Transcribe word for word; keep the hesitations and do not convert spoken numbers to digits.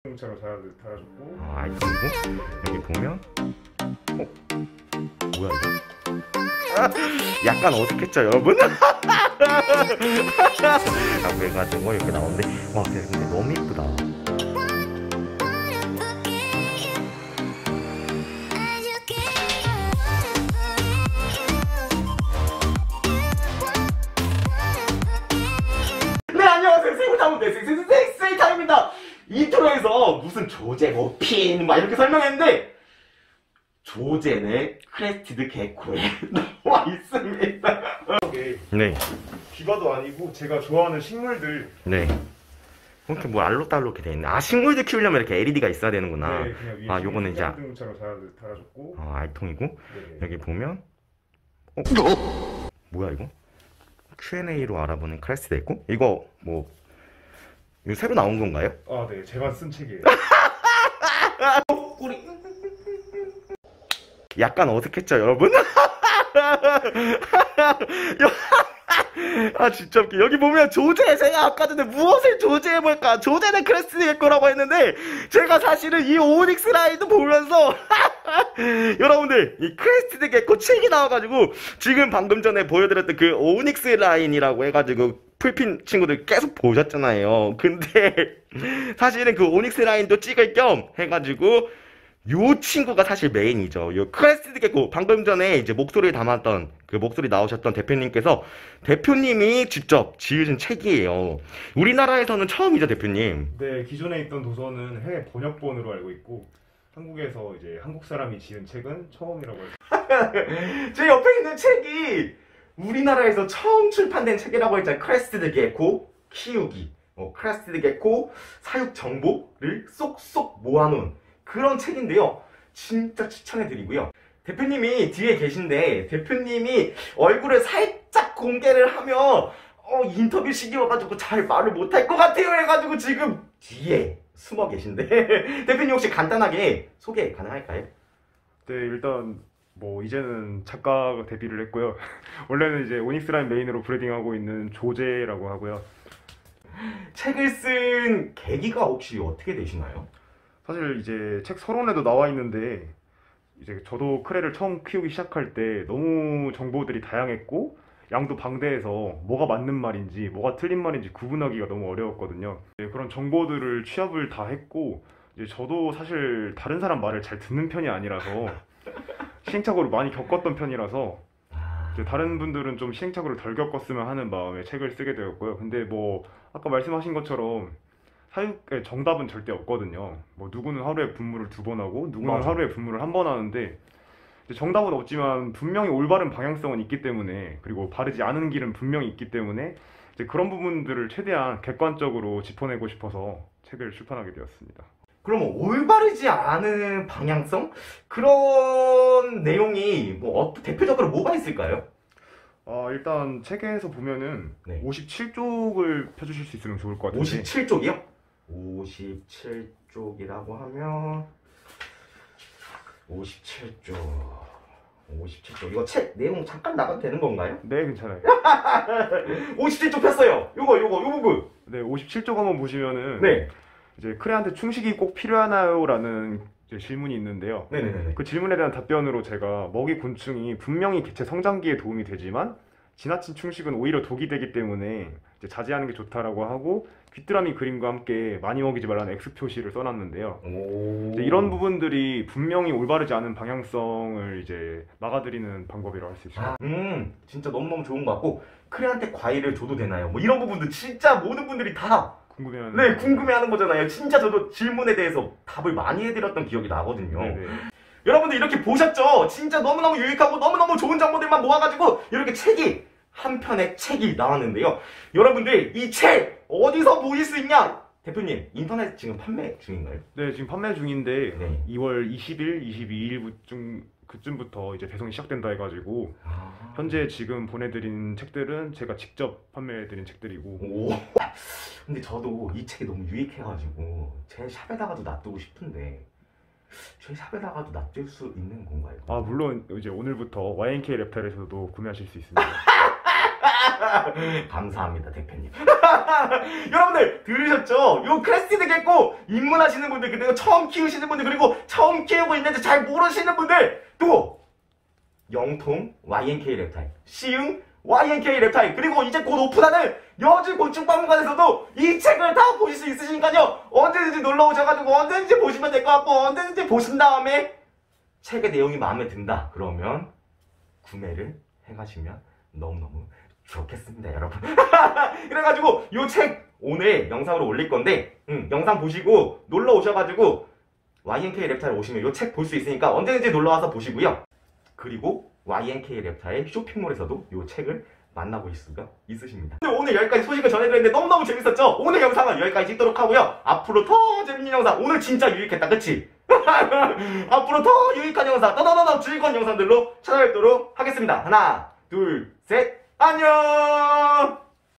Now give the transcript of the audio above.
자동차로 달, 달아줬고. 아, 아이템이고 여기 보면 어? 뭐야 이거? 아, 약간 어색했죠 여러분? 아, 그래가지고 이렇게 나오는데 와 근데 너무 이쁘다. 네, 안녕하세요. 세이타임입니다. 세이타임입니다. 인트로에서 무슨 조제, 뭐, 핀, 막 이렇게 설명했는데, 조제는 크레스티드 개코에 나와 있습니다. 네. 비바도 아니고 제가 좋아하는 식물들. 네. 이렇게 뭐 알록달록이 돼 있네. 아, 식물들 키우려면 이렇게 엘이디가 있어야 되는구나. 네, 그냥 위에 아, 요거는 이제 자동차로 달아줬고. 아, 알통이고. 네. 여기 보면 어? 뭐야 이거? 큐 앤 에이로 알아보는 크레스티드 있고. 이거 뭐 이거 새로 나온 건가요? 아, 네, 제가 쓴 책이에요. 우리 약간 어색했죠 여러분? 아 진짜 웃겨. 여기 보면 조제, 제가 아까 전에 무엇을 조제해볼까, 조제는 크레스티드 거라고 했는데 제가 사실은 이 오닉스 라인도 보면서 여러분들 이 크레스티드 개코 책이 나와가지고 지금 방금 전에 보여드렸던 그 오닉스 라인이라고 해가지고 풀핀 친구들 계속 보셨잖아요. 근데 사실은 그 오닉스 라인도 찍을 겸 해가지고 요 친구가 사실 메인이죠. 요 크레스티드 개코, 방금 전에 이제 목소리를 담았던 그 목소리 나오셨던 대표님께서 대표님이 직접 지으신 책이에요. 우리나라에서는 처음이죠, 대표님. 네, 기존에 있던 도서는 해외 번역본으로 알고 있고 한국에서 이제 한국 사람이 지은 책은 처음이라고 해요. 제 옆에 있는 책이 우리나라에서 처음 출판된 책이라고 했잖아요. 크레스티드 개코 키우기, 어, 크레스티드 개코 사육 정보를 쏙쏙 모아놓은 그런 책인데요. 진짜 추천해드리고요. 대표님이 뒤에 계신데 대표님이 얼굴을 살짝 공개를 하면 어, 인터뷰 시기 와가지고 잘 말을 못할 것 같아요 해가지고 지금 뒤에 숨어 계신데 대표님 혹시 간단하게 소개 가능할까요? 네, 일단 뭐 이제는 작가 데뷔를 했고요. 원래는 이제 오닉스 라인 메인으로 브레딩하고 있는 조제라고 하고요. 책을 쓴 계기가 혹시 어떻게 되시나요? 사실 이제 책 서론에도 나와 있는데 이제 저도 크레를 처음 키우기 시작할 때 너무 정보들이 다양했고 양도 방대해서 뭐가 맞는 말인지 뭐가 틀린 말인지 구분하기가 너무 어려웠거든요. 네, 그런 정보들을 취합을 다 했고 이제 저도 사실 다른 사람 말을 잘 듣는 편이 아니라서 시행착오를 많이 겪었던 편이라서 이제 다른 분들은 좀 시행착오를 덜 겪었으면 하는 마음에 책을 쓰게 되었고요. 근데 뭐 아까 말씀하신 것처럼 사육의 정답은 절대 없거든요. 뭐 누구는 하루에 분무를 두 번 하고 누구는 맞아. 하루에 분무를 한 번 하는데 정답은 없지만 분명히 올바른 방향성은 있기 때문에, 그리고 바르지 않은 길은 분명히 있기 때문에 이제 그런 부분들을 최대한 객관적으로 짚어내고 싶어서 책을 출판하게 되었습니다. 그럼 올바르지 않은 방향성? 그런 내용이 뭐 어, 대표적으로 뭐가 있을까요? 아, 일단 책에서 보면은 네. 오십칠 쪽을 펴주실 수 있으면 좋을 것 같은데. 오십칠 쪽이요? 오십칠 쪽이라고 하면 오십칠 쪽 오십칠 쪽 이거 책 내용 잠깐 나가도 되는 건가요? 네, 괜찮아요. 오십칠 쪽 폈어요. 요거 요거 요 부분. 네, 오십칠 쪽 한번 보시면은 네. 이제 크레한테 충식이 꼭 필요하나요? 라는 이제 질문이 있는데요. 네네네. 그 질문에 대한 답변으로 제가 먹이 곤충이 분명히 개체 성장기에 도움이 되지만 지나친 충식은 오히려 독이 되기 때문에 이제 자제하는 게 좋다라고 하고 귀뚜라미 그림과 함께 많이 먹이지 말라는 X 표시를 써놨는데요. 오. 이제 이런 부분들이 분명히 올바르지 않은 방향성을 이제 막아드리는 방법이라고 할 수 있습니다. 아, 음 진짜 너무너무 좋은 것 같고 크레한테 과일을 줘도 되나요? 뭐 이런 부분도 진짜 모든 분들이 다 궁금해하는 네, 궁금해하는 거잖아요. 진짜 저도 질문에 대해서 답을 많이 해드렸던 기억이 나거든요. 네네. 여러분들 이렇게 보셨죠? 진짜 너무너무 유익하고 너무너무 좋은 정보들만 모아가지고 이렇게 책이 한 편의 책이 나왔는데요. 여러분들 이 책 어디서 보실 수 있냐? 대표님 인터넷 지금 판매 중인가요? 네, 지금 판매 중인데 네. 이월 이십일, 이십이일쯤 그쯤부터 이제 배송이 시작된다 해가지고 아... 현재 지금 보내드린 책들은 제가 직접 판매해드린 책들이고. 오. 근데 저도 이 책이 너무 유익해가지고 제 샵에다가도 놔두고 싶은데 제 샵에다가도 놔둘 수 있는 건가요? 아, 물론 이제 오늘부터 와이엔케이 랩탈에서도 구매하실 수 있습니다. 감사합니다, 대표님. 여러분들 들으셨죠? 요 크레스티드 개코 입문하시는 분들, 그리고 처음 키우시는 분들, 그리고 처음 키우고 있는데 잘 모르시는 분들, 또 영통 와이엔케이 랩타일, 시흥 와이엔케이 랩타일, 그리고 이제 곧 오픈하는 여주 곤충박물관에서도 이 책을 다 보실 수 있으시니까요. 언제든지 놀러 오셔가지고 언제든지 보시면 될 것 같고, 언제든지 보신 다음에 책의 내용이 마음에 든다 그러면 구매를 해가시면 너무너무 좋겠습니다, 여러분. 그래가지고 요 책 오늘 영상으로 올릴 건데, 음, 영상 보시고 놀러 오셔가지고 와이엔케이 랩타일 오시면 요 책 볼 수 있으니까 언제든지 놀러와서 보시고요. 그리고 와이엔케이 랩타일 쇼핑몰에서도 요 책을 만나보실 수가 있으십니다. 오늘 여기까지 소식을 전해드렸는데 너무너무 재밌었죠? 오늘 영상은 여기까지 찍도록 하고요. 앞으로 더 재밌는 영상, 오늘 진짜 유익했다, 그치? 앞으로 더 유익한 영상, 더더더더 즐거운 영상들로 찾아뵙도록 하겠습니다. 하나, 둘, 셋, 안녕!